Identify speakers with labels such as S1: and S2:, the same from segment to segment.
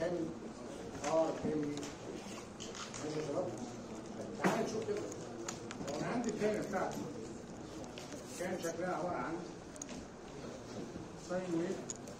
S1: ام ار ام. ماشي يا شباب؟ تعالى نشوف كده. لو انا عندي الكلمه بتاعتي كان شكلها عباره عن ساين ويف،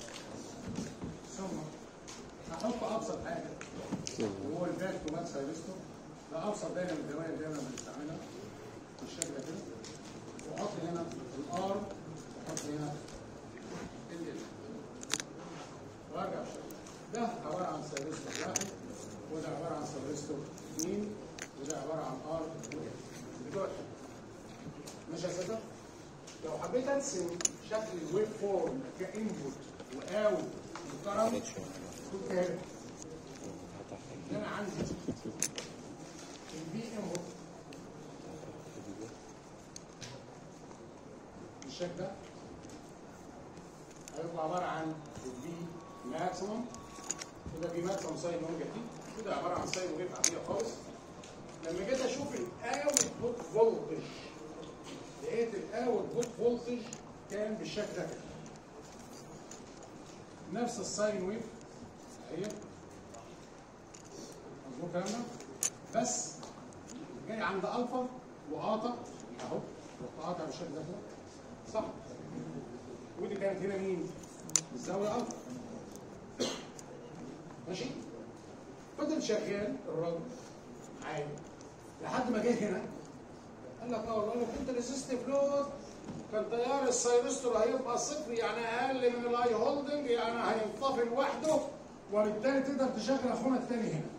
S1: ثم هحط ابسط حاجه وهو الباك تو باك سايرستور. ده ابسط دايره من الدوائر دايما بنستعملها بالشكل ده، واحط هنا الار واحط هنا ال وارجع بالشكل ده. عباره عن سايرستور واحد، وده عباره عن سايرستور اثنين، وده عباره عن ار واف. ماشي يا ساده؟ لو حبيت ارسم شكل الويف فورم كانبوت واوت وكرم كنت هنا. انا عندي البي انبوت بالشكل ده، هيبقى عباره عن البي ماكسيموم، وده بي ماكسيموم ساين اوميجا تي، وده عباره عن ساين ويف عاديه خالص. لما جيت اشوف الاوت بوت فولتج لقيت الاوت بوت فولتج كان بالشكل ده كده، نفس الساين ويف اهي، مظبوط الكلام ده؟ بس جاي عند الفا وقاطع اهو، قاطع بالشكل ده كده، صح؟ ودي كانت هنا مين؟ الزاويه الفا. ماشي؟ فضل شغال الراجل عادي لحد ما جه هنا قال لك والله لو كنت ريزيستيف لود كان تيار السايرستور هيبقى صفر، يعني اقل من الاي هولدنج، يعني هينطفي لوحده، وبالتالي تقدر تشغل اخونا الثاني هنا.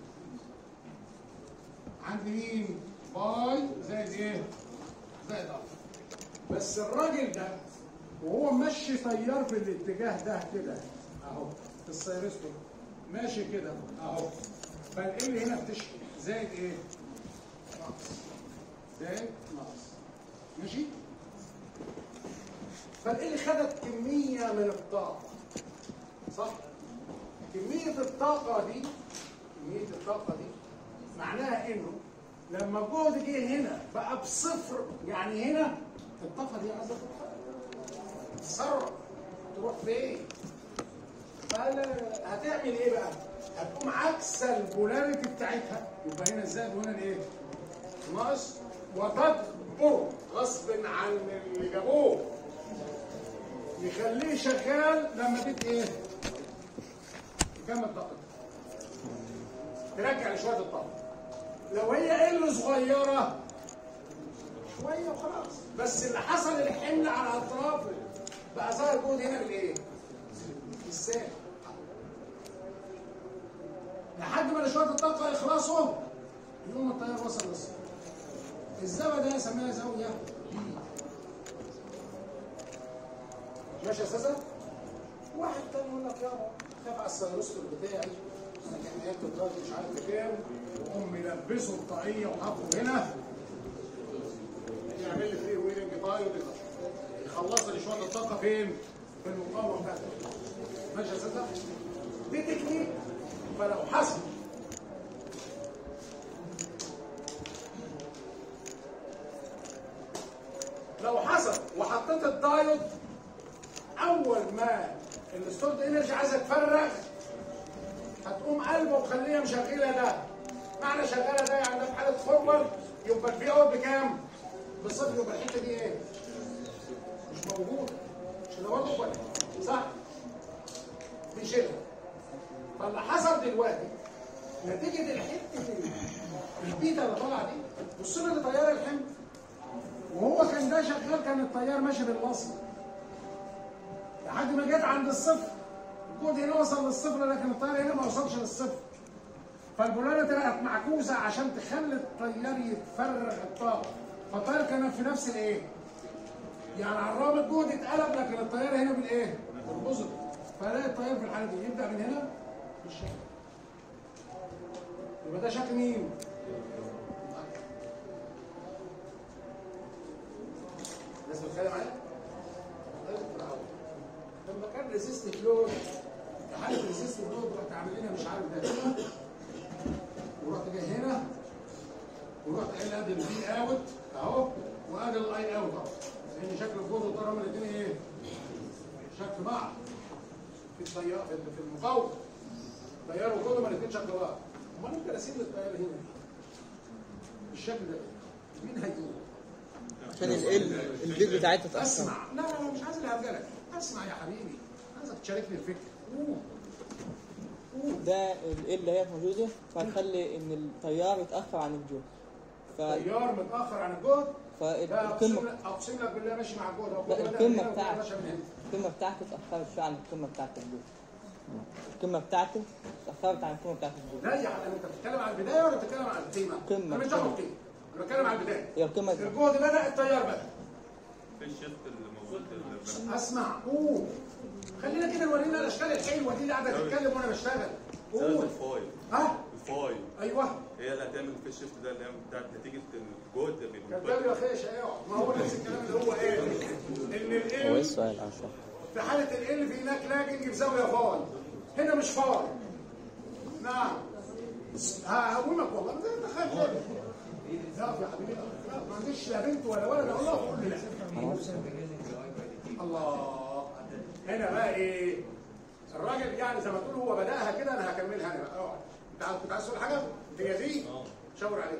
S1: عند مين؟ باي زائد ايه؟ زائد الفا. بس الراجل ده وهو ماشي تيار في الاتجاه ده كده اهو في السايرستور ماشي كده اهو، فال هنا بتشحن زائد ايه؟ ناقص. زائد ناقص. ماشي؟ فال خدت كميه من الطاقه، صح؟ كميه الطاقه دي معناها انه لما الجهد جه هنا بقى بصفر، يعني هنا الطاقه دي عايزه تتصرف تروح فين؟ هتعمل ايه بقى؟ هتقوم عكس البولاريتي بتاعتها، يبقى هنا الزائد وهنا الايه؟ ناقص، وتجبر غصب عن اللي جابوه يخليه شغال لما تيجي ايه؟ تكمل طاقتك، ترجع لشويه الطاقه. لو هي صغيره شويه وخلاص، بس اللي حصل الحمل على الاطراف بقى ظاهر جهد هنا بالايه؟ بالسالب، لحد ما شويه الطاقه يخلصوا يقوم التيار وصل للصفر. الزاويه دي هسميها زاويه بي. ماشي يا استاذه؟ واحد تاني يقول لك يابا خاف على السيرستور بتاعي، انا كان جايب الدرجه مش عارف بكام، وقوم ملبسه الطاقيه وحطه هنا يعمل لي فري ويلنج دايود يخلص لي شويه الطاقه فين؟ في المقاومه بتاعتي. ماشي يا استاذه؟ دي تكنيك. فلو حصل وحطيت الدايود اول ما الستورد انرجي عايزه تفرغ هتقوم قلبه وخليها مشغله ده. معنى شغاله ده يعني ده في حاله فورورد يبقى البي اوت بكام؟ بالصفر، يبقى الحته دي ايه؟ مش موجوده. مش كده برضه ولا صح؟ بيشيلها. فاللي حصل دلوقتي نتيجه الحته البيتا اللي طالعه دي، بص لي لتيار الحمل وهو كان ده شغال، كان التيار ماشي بالوصل لحد ما جت عند الصفر. الجهد هنا وصل للصفر لكن التيار هنا ما وصلش للصفر. فالبولاريتي بقت معكوسه عشان تخلي التيار يتفرغ الطاقه. فالتيار كان في نفس الايه؟ يعني على الرغم الجهد اتقلب لكن التيار هنا بالايه؟ بالبوزيتيف. فلاقي التيار في الحاله دي يبدا من هنا بالشكل. يبقى ده شكل مين؟ الناس بتتكلم عليه؟ لما كان ريزيست فلو حاله ريزيست فلو رحت عامل لنا مش عارف ده هنا ورحت جاي هنا ورحت قايل ادي البي اوت اهو وادي الاي اوت اهو، لان شكل الجهد والطير هما الاثنين ايه؟ شكل بعض في التيار في المقاومه. طيار وجود هما الاثنين شغالات. امال ممكن اسيب الطيار هنا بالشكل ده مين هيدور؟
S2: عشان البيت بتاعتها تأثر.
S1: اسمع، لا مش عايز الهرجله، اسمع يا حبيبي، عايزك تشاركني الفكره.
S2: ده اللي هي موجوده فهتخلي ان التيار يتاخر عن الجهد.
S1: تيار متاخر عن الجهد؟
S2: فالقمه
S1: اقسم لك بالله ماشي مع الجهد.
S2: لا القمه بتاعته اتاخرت شويه عن القمه بتاعت الجهد. القمه بتاعته اتاخرت عن القمه بتاعت الجهد.
S1: لا يا حبيبي انت بتتكلم على البدايه ولا بتتكلم على القيمه؟
S2: القمه.
S1: انا مش دعوه بالقيمه، انا بتكلم على البدايه.
S2: هي القمه
S1: الجهد بدا، التيار بدا.
S3: في الشفت اللي موجود
S1: اسمع قول. خلينا كده نورينا الاشكال الحلوه دي اللي قاعده تتكلم وانا بشتغل. قول.
S3: الفاي.
S1: ها؟
S3: الفاي.
S1: ايوه.
S3: هي اللي هتعمل في الشفت ده اللي هي بتاعت نتيجه الجهد اللي
S1: كذاب يا خيش ايوه، ما هو نفس الكلام اللي هو قال ان
S2: هو ايه السؤال عشان
S1: في حاله ال في هناك لاجنج بزاويه فاي، هنا مش فاي. نعم. هقومك والله انت خايف ليه؟ لا يا حبيبي لا، ما عنديش لا بنت ولا ولد اقول لها قول لي لا. الله. هنا بقى ايه؟ الراجل يعني زي ما تقول هو بداها كده، انا هكملها انا بقى. اقعد. انت كنت عايز تقول حاجه؟ انت جاهزين؟ شاور عليه.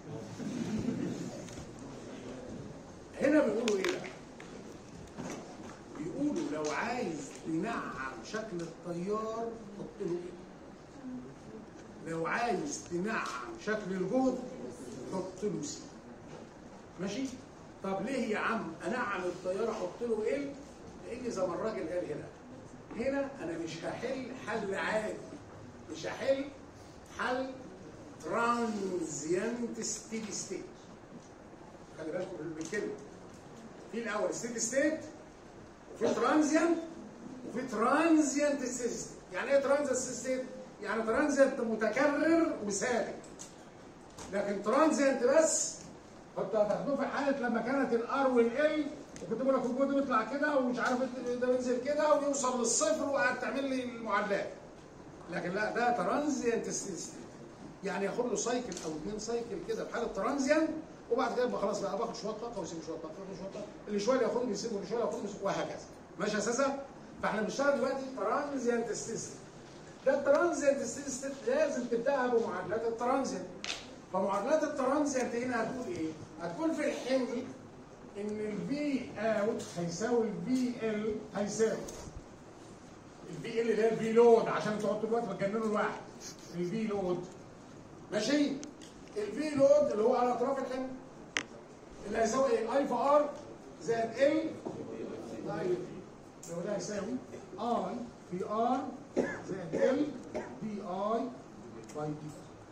S1: هنا بيقولوا ايه بقى؟ بيقولوا لو عايز تنعم شكل التيار حط له ايه؟ لو عايز تنعم شكل الجهد حط له سي. ماشي؟ طب ليه يا عم انعم التيار احط له ايه؟ لان زي ما الراجل قال هنا انا مش هحل حل عادي، مش هحل حل ترانزيانت ستيدي ستيت. خلي بالكم بالكلمه. في الاول ستيدي ستيت وفي ترانزيانت وفي ترانزيانت ستيت. يعني ايه ترانزيانت ستيت؟ يعني ترانزيانت متكرر وثابت. لكن ترانزيانت بس كنت هتاخدوه في حاله لما كانت الار والال وكنت بقول لك الجهد بيطلع كده ومش عارف ده بينزل كده ويوصل للصفر وقاعد تعمل لي المعادلات. لكن لا، ده ترانزيانت ستيت. يعني ياخد له سايكل او 2 سايكل كده في حاله ترانزيانت، وبعد كده خلاص بقى باخد شويه طاقه واسيب شويه طاقه واسيب شويه طاقه، اللي شويه ياخدهم يسيبه واللي شويه ياخدهم يسيبه وهكذا. ماشي اساسا؟ فاحنا بنشتغل دلوقتي ترانزيانت ستيت. ده الترانزيانت ستيت لازم تبداها بمعادلات الترانزيانت. فمعادلات الترانزيانت هنا هتقول ايه؟ هتقول في الحمل ان الفي اوت هيساوي الفي ال هيساوي الفي ال اللي هي الفي لود، عشان تقعدوا دلوقتي بتجننوا الواحد. الفي لود ماشي؟ الفي لود اللي هو على اطراف الحمل اللي هيساوي ايه؟ اي في ار زائد ال اي اللي هو ده هيساوي اي في ار زائد ال في اي باي دي.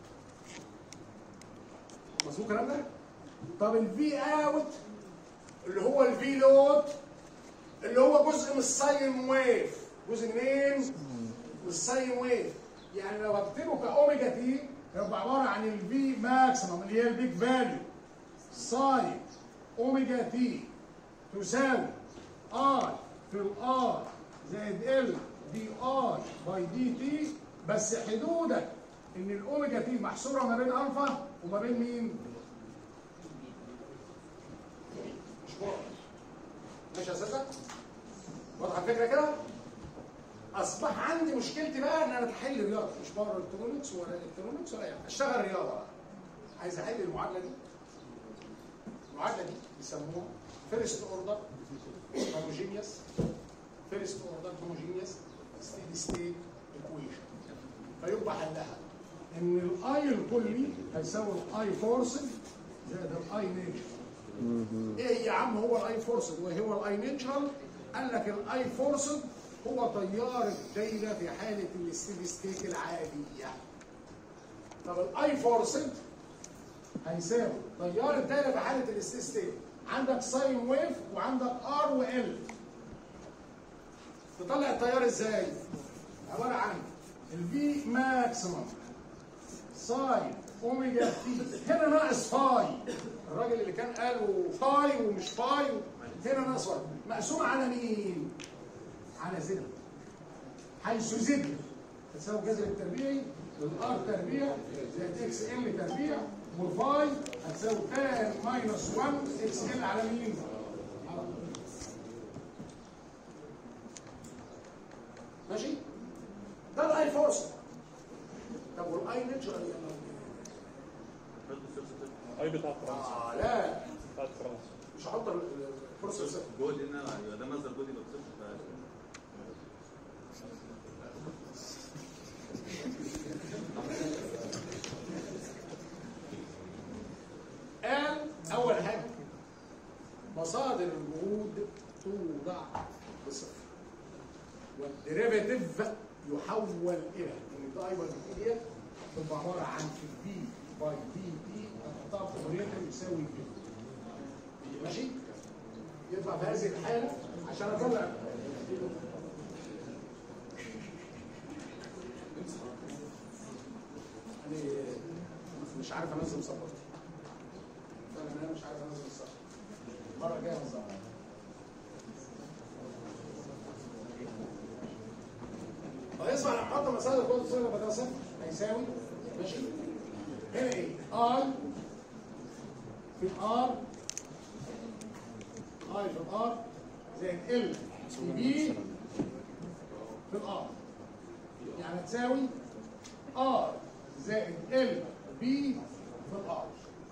S1: مظبوط الكلام ده؟ طب الفي اوت اللي هو الفي لود اللي هو جزء من الساين ويف. جزء منين؟ من الساين ويف. يعني لو هكتبه كاوميجا تي هيبقى عباره عن الفي ماكسيمم اللي هي البيج فاليو ساين اوميجا تي تساوي اي في الار زائد ال دي اي باي دي تي، بس حدودك ان الاوميجا تي محصوره ما بين الفا وما بين مين؟ مش واضح. ماشي يا اساتذه؟ واضحه الفكره كده؟ اصبح عندي مشكلتي بقى ان انا اتحل رياضه، مش بره الكترونكس ولا الكترونكس ولا يعني اشتغل رياضه بقى. عايز احل المعادله دي. المعادله دي بيسموها فيرست اوردر هوموجينيوس ستيدي ستيت ايكويشن. فيبقى حلها ان الاي الكلي هيساوي الاي فورسد زائد الاي نيتشرال. ايه يا عم هو الاي فورسد وهو الاي نيتشرال؟ قال لك الاي فورسد هو تيار الدايره في حاله الستيدي ستيت العاديه. طب الاي فورسد هيساوي تيار الدايره في حاله الستيدي ستيت. عندك ساين ويف وعندك ار وال. تطلع التيار ازاي؟ عباره عن الفي ماكسيمم ساين اوميجا تي، هنا ناقص فاي. الراجل اللي كان قاله فاي ومش فاي هنا ناقص فاي، مقسوم على مين؟ على زد، حيث زد تساوي الجذر التربيعي للار تربيع زائد اكس ال تربيع، والفاي هتساوي تان ماينس 1 اكس ال على مين؟ على ماشي؟ ده الاي فورس. طب والاي ناتشورال
S4: اي بتاع فرنسا
S1: لا
S4: بتاعت فرنسا.
S1: مش هحط الفرصه صفر.
S3: جود هنا يبقى ده مصدر جود يبقى بصفر.
S1: قال اول حاجه مصادر الجهود توضع بصفر والديريفاتيف يحول الى ان الداي باي دي ديت تبقى عباره عن بي باي دي دي هنحطها في فوريتر يساوي بي. ماشي؟ يبقى في هذه الحاله عشان اطلع يعني مش عارف انزل صفر. انا مش عارف انزل الصفر. المره الجايه هنظبط. هيصبح نحط مساله كود صفر بدل صفر هيساوي ماشي. هنا ايه؟ اي في الار اي في الار زائد ال في بي في الار يعني تساوي ار زائد ال بي في الار.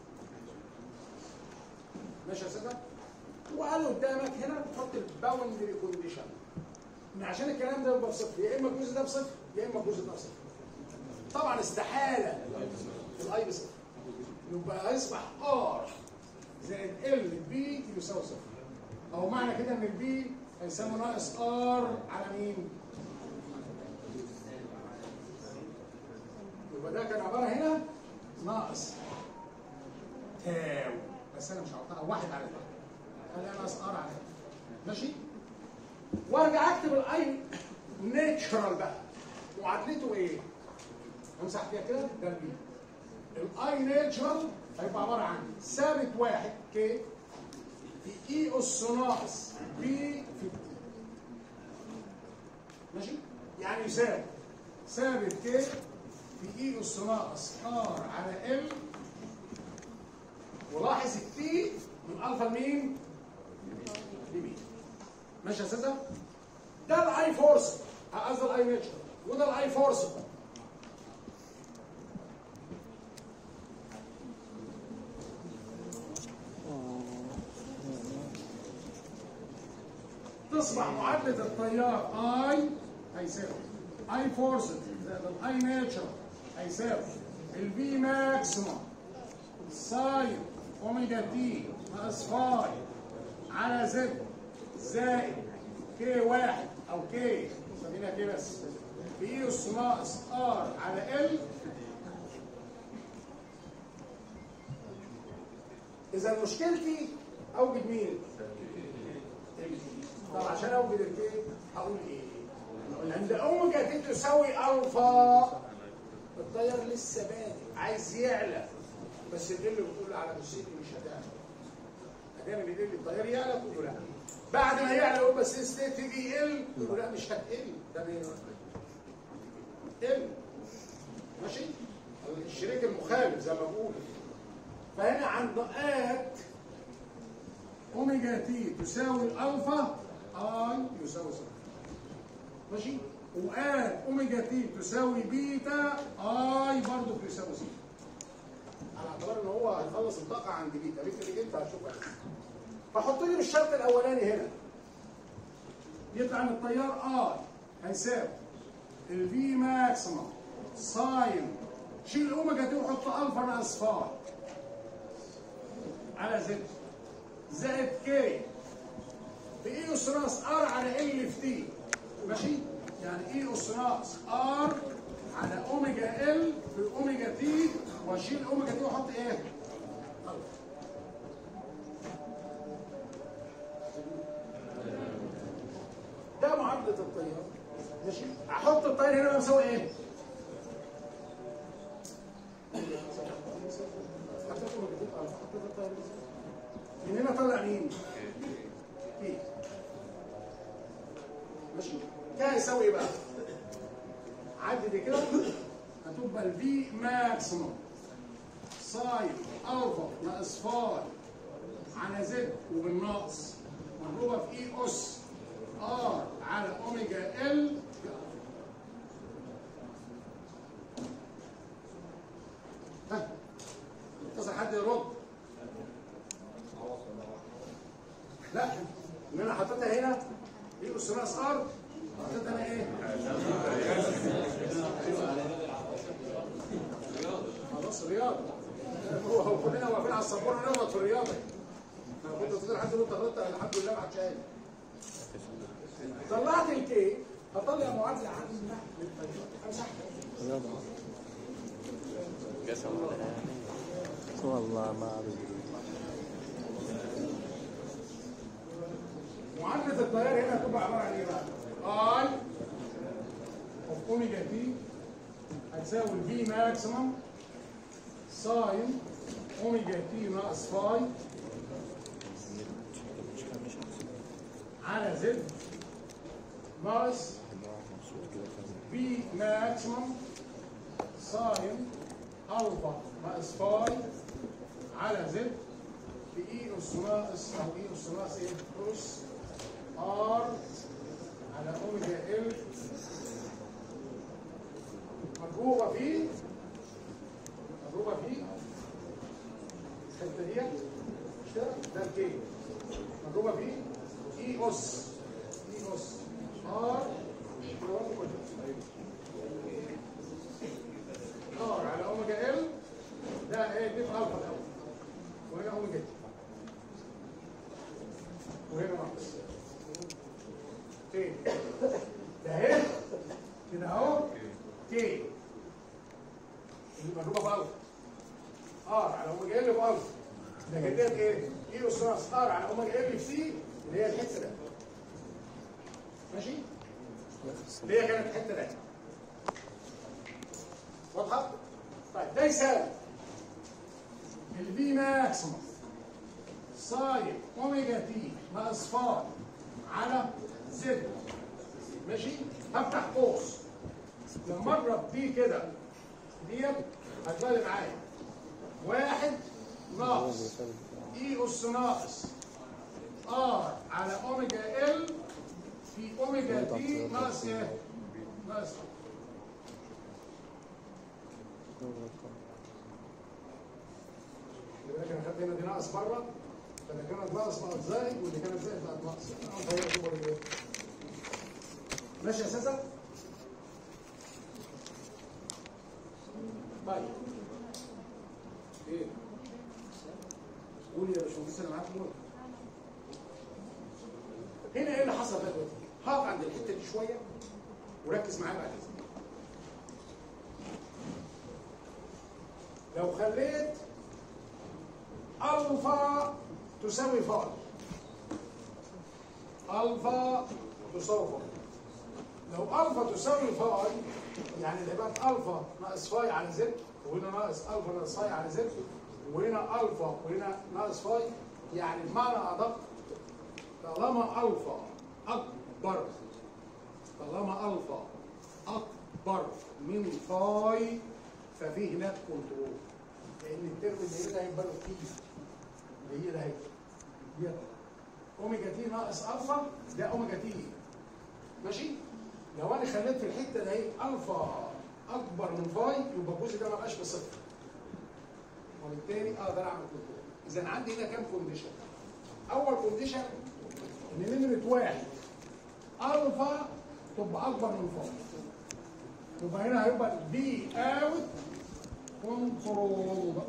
S1: ماشي يا سيدي؟ وقال قدامك هنا تحط الباوندري كونديشن ان عشان الكلام ده يبقى بصفر يا اما الجزء ده بصفر يا اما الجزء ده بصفر. طبعا استحاله الاي بصفر يبقى هيصبح ار زائد ال بي يساوي صفر او معنى كده ان البي هيساوي ناقص ار على مين؟ يبقى ده كان عباره هنا ناقص تاو بس انا مش هحطها واحد على ده خليها ناقص ار على ده. ماشي؟ وارجع اكتب الاي ناتشرال بقى معادلته ايه؟ امسح فيها كده ده البي. الاي ناتشرال هيبقى عباره عن ثابت واحد كي في اي اس ناقص بي في بي. ماشي؟ يعني يساوي ثابت كي في اي اس ناقص ار على ال ولاحظ التي من الفا لمين؟ لبي. ماشي يا استاذه؟ ده الاي فورس قصدي الاي ناتشرال وده الاي فورس. تصبح معادله التيار اي هيساوي اي فورس زائد الاي ناتشرال هيساوي الفي ماكسيموم ساين اوميجا تي ناقص فاي على زد زائد كي واحد او كي خلينا كي بس في اي اس ناقص ار على ال. اذا مشكلتي اوجد مين؟ طب عشان اوجد الكي هقول ايه؟ عند اوميجا تي تساوي الفا التيار لسه بادئ عايز يعلى بس اللي بتقول على موسيقي مش هتعلى. ادام بيقول لي التيار يعلى تقول له لا. بعد ما يعلى يقول بس ستيت تيجي يقل تقول له لا مش هتقل ده بيقل. ماشي؟ الشريك المخالف زي ما بقول. فهنا عند ات اوميجا تي تساوي الالفا اي يساوي صفر. ماشي؟ وآت اوميجا تي تساوي بيتا اي برضه بيساوي صفر. على اعتبار ان هو هيخلص الطاقه عند بيتا، بيتا اللي انت هتشوفها. فحط لي بالشرط الاولاني هنا. يطلع ان التيار اي هيساوي الفي ماكسيمم ساين شيل اوميجا تي وحط الفا ناقص فاي على زد زائد كي في اي اس ناقص ار على ال في تي. ماشي؟ يعني اي اس ناقص ار على اوميجا ال في اوميجا تي واشيل اوميجا تي واحط ايه؟ ده معادله التيار. ماشي؟ احط التيار هنا بساوي ايه؟ من هنا طلع مين؟ كي. ماشي؟ كي هيساوي ايه بقى؟ عدد كده هتبقى الفي ماكسيموم ساين الفا ناقص فاي على زد وبالناقص مضروبه في اي اس ار على اوميجا ال. على السبوره نغلط في الرياضه. انا كنت فاكر حد يقول غلطت، الحمد لله ما حدش قال. طلعت الكي هطلع معادله عامه امسح
S5: والله ما اعرف.
S1: معادله التيار هنا هتبقى عباره عن ايه بقى؟ اي اوف اوميجا تي هتساوي الفي ماكسيمم ساين اوميجا تي ناقص فاي على زد ناقص في ماكسيمم ساين الفا ناقص فاي على زد في اي اس ناقص او اي اس ناقص ايه؟ اس ار على اوميجا ال مضروبه في الحته ديت مش كده؟ ده الكي مضروبه في اي اس ار ار على اوميجا ال ده ايه؟ دي في الفا الاول وهنا اوميجا تي وهنا ناقص تاني ده اهي كده اهو كي اللي مضروبه في الفا ار على اوميجا ال في الفا ده كده ايه؟ اي اس ناقص ار على اوميجا ال في سي اللي هي الحته ده ماشي؟ اللي هي كانت الحته ده واضحه؟ طيب ده يساوي الفي ماكسيموم ساين اوميجا تي ناقص فاي على زد ماشي؟ هفتح قوس لما اضرب دي كده ديت هتلاقي معايا 1 ناقص اي اس ناقص ار على اوميجا ال في اوميجا تي ناقص ايه؟ ناقص يبقى انا خدت هنا دي ناقص بره فاللي كانت ناقص بقت زائد واللي كانت زائد بقت ناقص. ماشي يا اساسا؟ طيب ايه؟ قولي يا باشمهندس انا معاك نور. هنا ايه اللي حصل بقى دلوقتي؟ هقف عند الحته دي شويه وركز معايا بعد كده. لو خليت الفا تساوي فاي الفا تساوي فاي لو الفا تساوي فاي يعني العباد الفا ناقص فاي على زد وهنا ناقص الفا ناقص فاي على زد وهنا الفا وهنا ناقص فاي يعني بمعنى ادق طالما الفا اكبر من فاي ففي هناك كنترول لان الترم اللي هنا هيبقى له كتير اللي هي ده هي اوميجا تي ناقص الفا ده اوميجا تي ماشي. لو انا خليت في الحته دي الفا اكبر من فاي يبقى الجزء ده ما بقاش بصفر وبالتالي اقدر اعمل كنترول. اذا عندي هنا كام كونديشن؟ اول كونديشن ان نمره 1 الفا تبقى اكبر من فاي يبقى هنا هيبقى بي اوت كنترول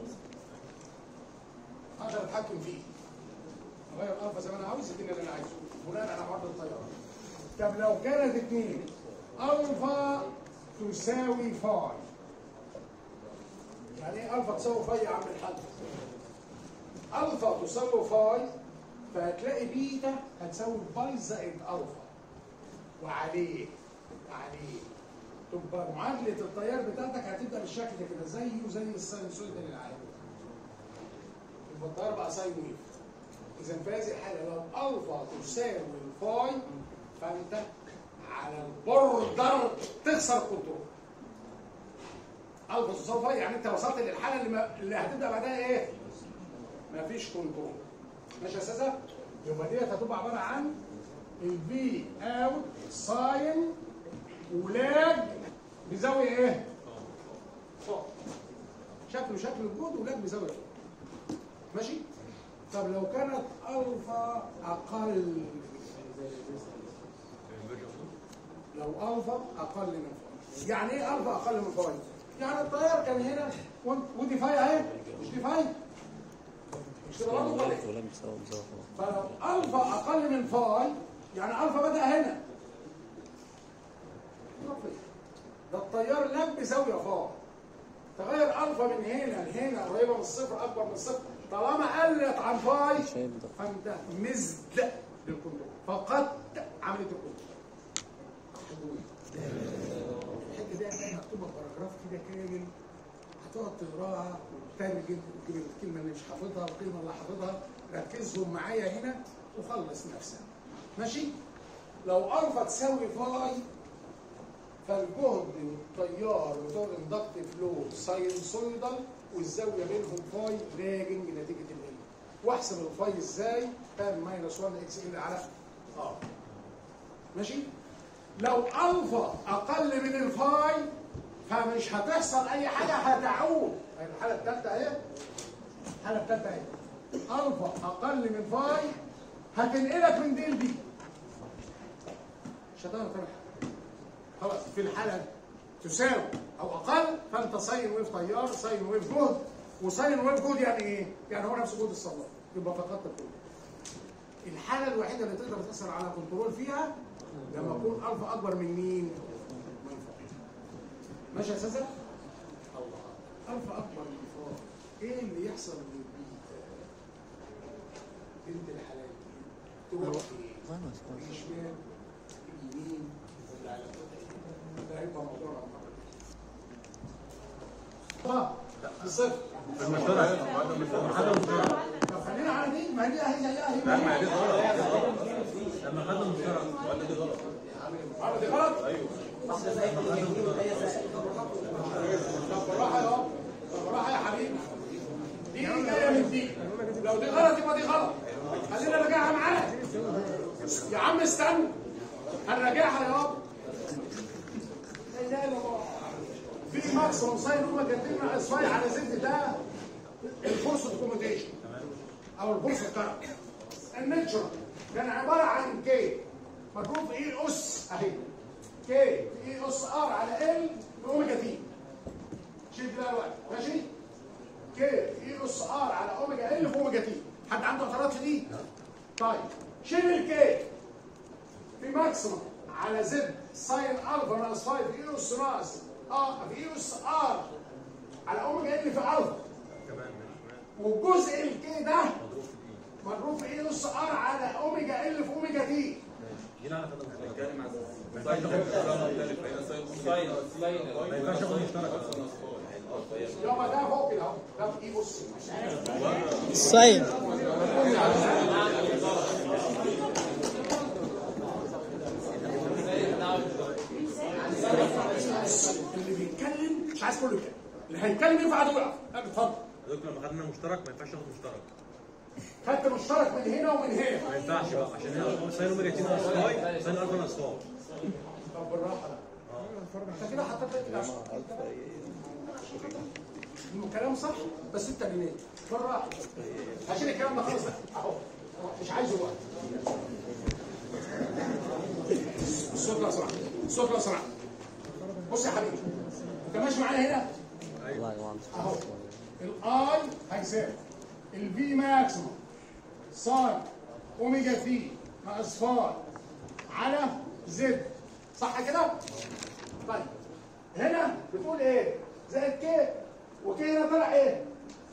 S1: اقدر اتحكم فيه اغير الفا زي ما انا عاوز الدنيا اللي انا عايزه بناء على عرض التيار. طب لو كانت 2 الفا تساوي فاي يعني ايه الفا تساوي فاي يا عم الحاج؟ الفا تساوي فاي فهتلاقي بيتا هتساوي باي زائد الفا وعليه تبقى معادله التيار بتاعتك هتبدا بالشكل ده كده زيه زي الساينسويد العادي يبقى التيار بقى ساين ويف. اذا في هذه الحاله لو الفا تساوي الفاي فانت على البوردر تخسر كنترول. الفا تساوي فاي يعني انت وصلت للحاله اللي هتبدا بعدها ايه؟ مفيش كنترول. ماشي يا استاذه؟ يبقى ديت هتبقى عباره عن الفي اوت ساين ولاج بزاويه ايه؟ فوق. شكل الجهد ولاج بزاويه فوق. ماشي؟ طب لو كانت الفا اقل لو الفا اقل من فاي يعني ايه الفا اقل من فاي؟ يعني التيار كان هنا ودي فاي اهي مش دي فاي مش كده برضه ولا ايه؟
S5: ولم يساوي ظاهر.
S1: فلو الفا اقل من فاي يعني الفا بدا هنا. ده التيار لب زاويه فاي. تغير الفا من هنا لهنا قريبه من الصفر اكبر من الصفر، طالما قلت عن فاي فانت مزد للكنترول، فقدت عمليه الكنترول. الحته دي هتلاقي مكتوبه باراجراف كده كامل، هتقعد تقراها وتترجم وتجيب الكلمه اللي مش حافظها والكلمه اللي حافظها، ركزهم معايا هنا وخلص نفسك. ماشي؟ لو الفا تساوي فاي فالجهد والتيار بتوع الاندكتيف لود ساينسويدال والزاويه بينهم فاي راجنج نتيجه ال. واحسب الفاي ازاي؟ تان ماينس 1 اكس ال على ار. ماشي؟ لو الفا اقل من الفاي فمش هتحصل اي حاجه، هتعود. الحاله الثالثه اهي. الحاله الثالثه اهي. الفا اقل من فاي هتنقلك من دي لدي. مش هتعرف تعمل حاجه. خلاص في الحاله تساوي او اقل فانت ساين ويف تيار، ساين ويف جهد، وساين ويف جهد يعني ايه؟ يعني هو نفس جهد الصلاه، يبقى فقدت الجهد. الحاله الوحيده اللي تقدر تاثر على كنترول فيها لما يكون الفا اكبر من مين؟ من فاي. ماشي يا استاذه؟ الله. الفا اكبر من فاي، ايه اللي يحصل للبيتا؟ بنت الحلال تروح ايه؟ شمال، يمين، ولا على ده هيبقى موضوع بالصفر. طب خلينا على دي، ما هي هي
S3: ما دي غلط. لما خدنا مشترك ولا دي غلط؟
S1: دي غلط؟ ايوه. طب بالراحه يا بابا، طب بالراحه يا حبيبي. دي جايه من دي، لو دي غلط يبقى دي غلط. خلينا نراجعها معاك. يا عم استنى، هنراجعها يا بابا. لا اله الا الله. في ماكسيموم ساين اوميجا تي ناقص فاي على زد، ده الفورس كوميونيكيشن او الفورس كاركتر. الناتشرال كان عباره عن كي مضروب في اي اس اهي، كي اي اس ار على ال اوميجا تي. شيل ده الوقت ماشي؟ كي اي اس ار على اوميجا ال في اوميجا تي. حد عنده اعتراض في دي؟ طيب شيل الكي في ماكسيموم على زد ساين الفا ناقص 5 اي اس ناقص في اي اس ار على اوميجا ال في الفا. والجزء الكي ده مضروب في اي اس ار على اوميجا ال في اوميجا تي.
S3: هنا انا بتكلم عن ساين ما ينفعش اخد مشترك.
S1: يابا ده فوق كده اهو، ده في اي اس
S2: الساين.
S1: اللي بيتكلم مش عايز كله يتكلم، اللي هيتكلم ينفع يقف. اتفضل.
S3: دكتور لما خدنا مشترك ما ينفعش اخد مشترك.
S1: خدت مشترك من هنا ومن هنا.
S3: ما ينفعش بقى عشان هنا ساين اوميجا تي ناقص فاي، ساين الفا ناقص فاي.
S1: طب بالراحه بقى. انت كده حطيت لك الكلام صح بس انت بنيت بالراحه عشان الكلام ده خلص اهو. مش عايزه وقت. الصوت لو سمحت، الصوت لو سمحت. بص يا حبيبي، انت ماشي معايا هنا؟
S5: ايوه
S1: اهو. الاي هيساوي الفي ماكسيموم ساين اوميجا تي ناقص فاي على زد، صح كده؟ طيب هنا بتقول ايه؟ زائد كي، وكي هنا طلع ايه؟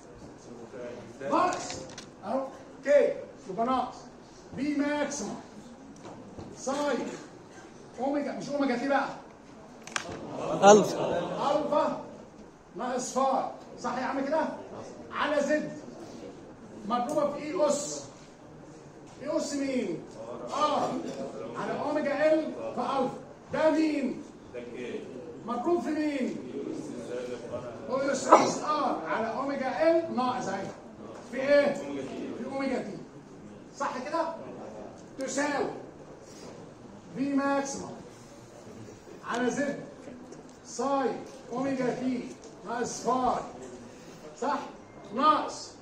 S1: ناقص اهو كي يبقى ناقص في ماكسيموم ساين اوميجا، مش اوميجا تي بقى، الفا ناقص فاي، صح يا عم كده؟ على زد مضروبه في اي اس. اي اس مين؟ ار على اوميجا ال في الفا. ده مين؟ ده كي مضروب في مين؟ او اس ار على اوميجا ال ناقص اهي في ايه؟ في اوميجا تي، صح كده؟ تساوي في ماكسيموم على زد ساين اوميجا تي ناقص فاي، صح؟ ناقص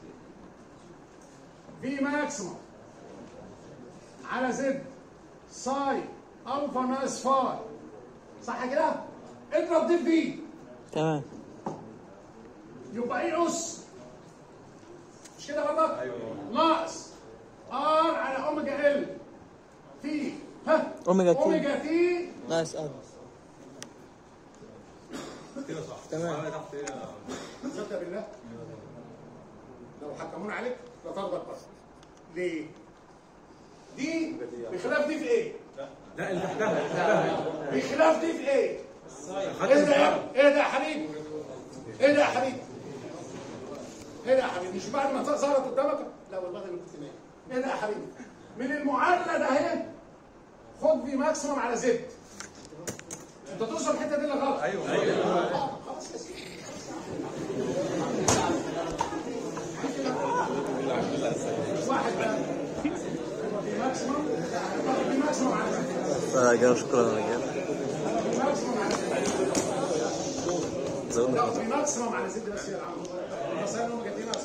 S1: في ماكسيموم على زد ساين الفا ناقص فاي، صح كده؟ اضرب دي في دي.
S2: تمام.
S1: يبقى ايه اس؟ مش كده غلط؟
S3: ايوه
S1: ناقص ار على اوميجا ال في
S2: أوميجا تي.
S1: اوميجا تي
S2: ناقص ار.
S3: كده صح.
S2: تمام.
S3: انا تحت ايه؟
S1: تصدق بالله لو حكمونا عليك لتغلط برضه. ليه؟ دي بخلاف دي في ايه؟
S3: لا اللي تحتها
S1: بخلاف دي في ايه؟ ايه ده؟ ايه ده يا حبيبي؟ ايه ده يا حبيبي؟ ايه ده يا حبيبي؟ مش بعد ما ظهرت قدامك؟ لا والله انا كنت نايم. ايه ده يا حبيبي؟ من المعادله ده اهي خد في ماكسيمم على زد. انت توصل الحته دي اللي غلط.
S3: ايوه
S1: خلاص يا سيدي. واحد بقى في ماكسيمم على زد.
S5: رجال شكرا رجال.
S1: في ماكسيمم على زد.
S5: زودنا
S1: لا في ماكسيمم على زد بس يا عم. بس انا هم جايين